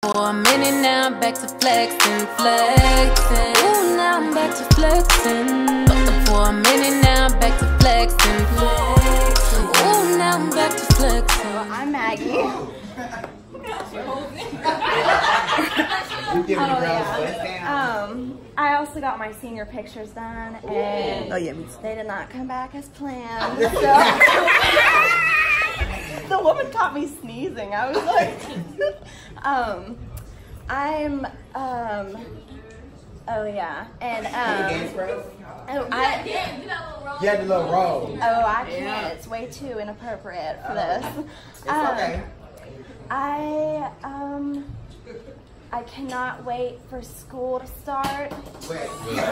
For a minute now, I'm back to flexing, flexing. Ooh, now I'm back to flexing. For a minute now, I'm back to flexing, flexing. Ooh, now I'm back to flexing. Well, I'm Maggie. I also got my senior pictures done, and they did not come back as planned. So. The woman caught me sneezing. I was like, oh yeah, and you had the little roll. Oh, I can't. It's way too inappropriate for this. It's okay. I cannot wait for school to start. Wait.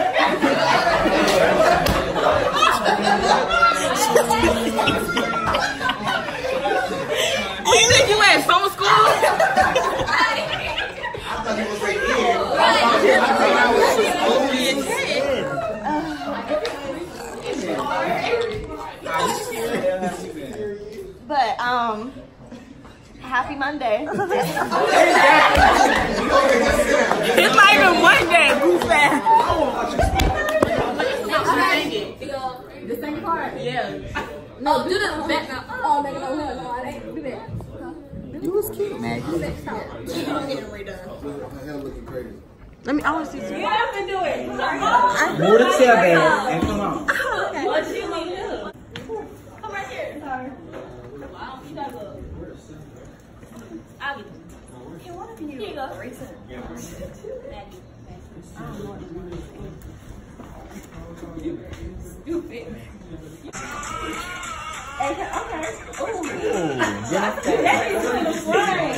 Oh, you think you at summer school? I thought you was right here. But happy Monday. It's not even Monday, goof ass. The second part? Yeah. No, do the back now. Oh, make it over here. No, I ain't do that. You was cute, man. Let me, I want to see some. You have to do it. Move the chair back and come on. Okay. What you want to do? Come right here. Sorry. Wow, you got to look. I'll get it. Okay, one of you. Here you go. Stupid. Okay. Ooh, Jennifer. that is to the front.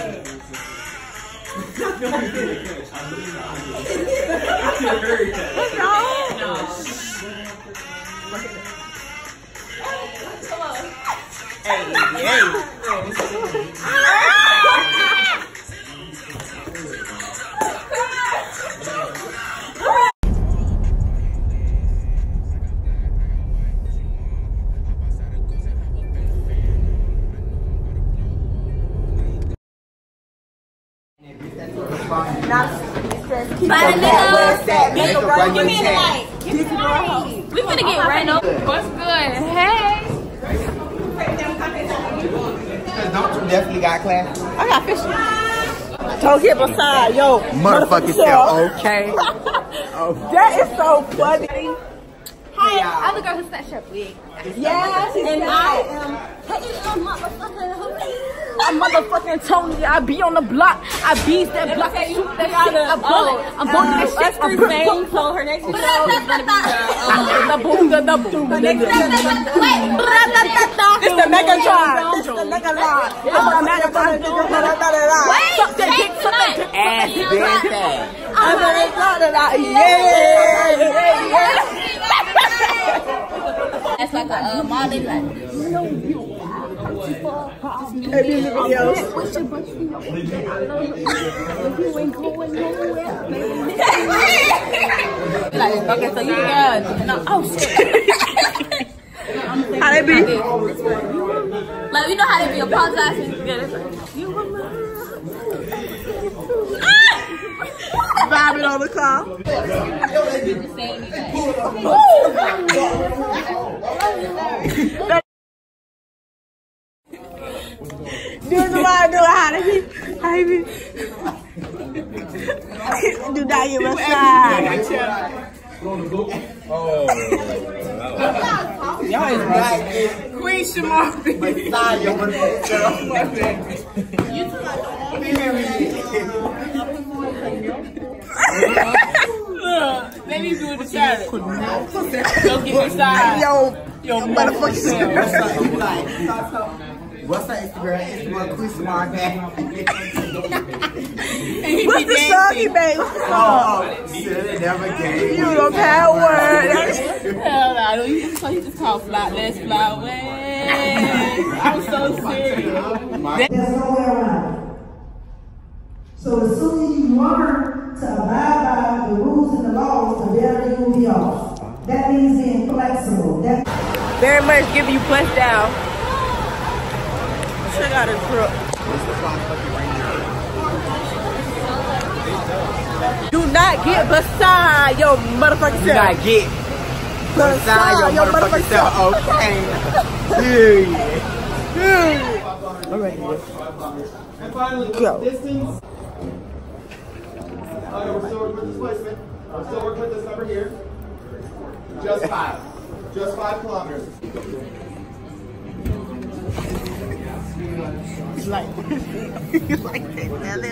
Come on. Hey. Give me the light. We finna get ran over. What's good? Hey. Don't you definitely got class? I got fish. Don't get beside, yo. Motherfucking self, okay? That is so funny. Hi, I'm the girl who snatched your wig. Yes, and I am. I'm motherfucking Tony. I be on the block. I beat that block. I shoot that shit. I bullet. I'm bullet that shit. I'm bang. So her next show is gonna be the boom, the boom. This the mega drive. This the mega line. I'm a mega drive. Suck that dick. Suck that dick. Ass bitch. I'm a mega drive. Yeah. That's like a model like. Hey, music videos. Like, okay, so you got oh shit. How they be? Like, you know how they be apologizing? Vibing on the car. Do the line, do how they be. Do that you massage. Y'all is right. Queen Shamar. Let me do the challenge. Go get inside. Yo, motherfucker. What's that Instagram? Instagram Queen Shamar. What's the song he made? What's the song? Never gave You the power. Hell no, you just call fly, let's fly away. I'm so serious. There's no way around it. So the sooner you learn to abide by the rules and the laws, the better you will be off. That means being flexible. Very much give you plus down. Check out his truck. not get beside your motherfucking Do self. not get beside your motherfucking self. Okay. Yeah. I'm ready. And finally, Go. distance. We're still working with displacement. We're still working with this number here. Just 5. Just 5 kilometers. It's like that.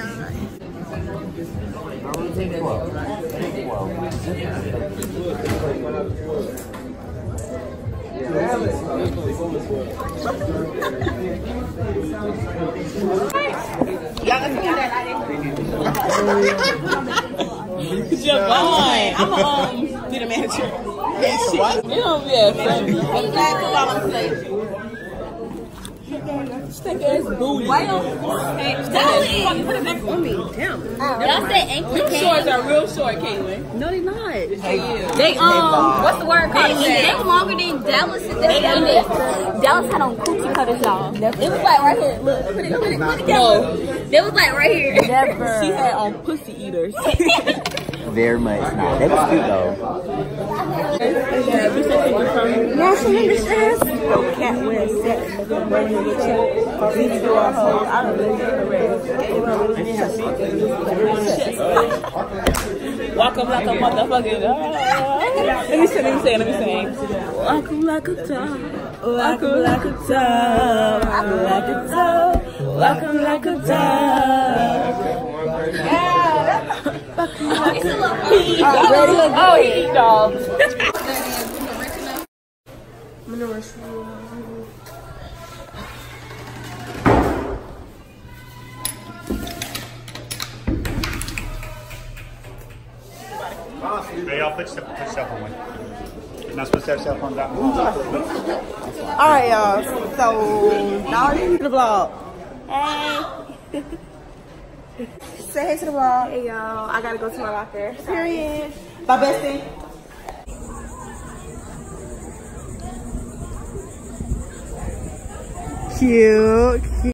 Javon, I'm gonna be the manager. What? You don't be a friend. Stink ass booty. Why don't put it back on me? Damn. Y'all say ankle Them shorts are real short, Caitlin. No, they not. They what's the word called? They longer than Dallas. Dallas had on coochie cutters, y'all. It was like right here. Look, put it together. No. They was like right here. Never. She had on pussy eaters. Very much not. That was cute though. National Industries. No cat wears sex. Walk up like a motherfucking dog. Let me sing. Walk up like a dog. Walk up like a dog. Walk up like a dog. Oh, he dogs. I'm in the restroom. Hey, y'all put cell phone away. You're not supposed to have cell phone down. Alright, y'all. So, now we're into the vlog. Hey. Say hey to the vlog. Hey, y'all. I gotta go to my locker. Period. Bye, bestie. Cute.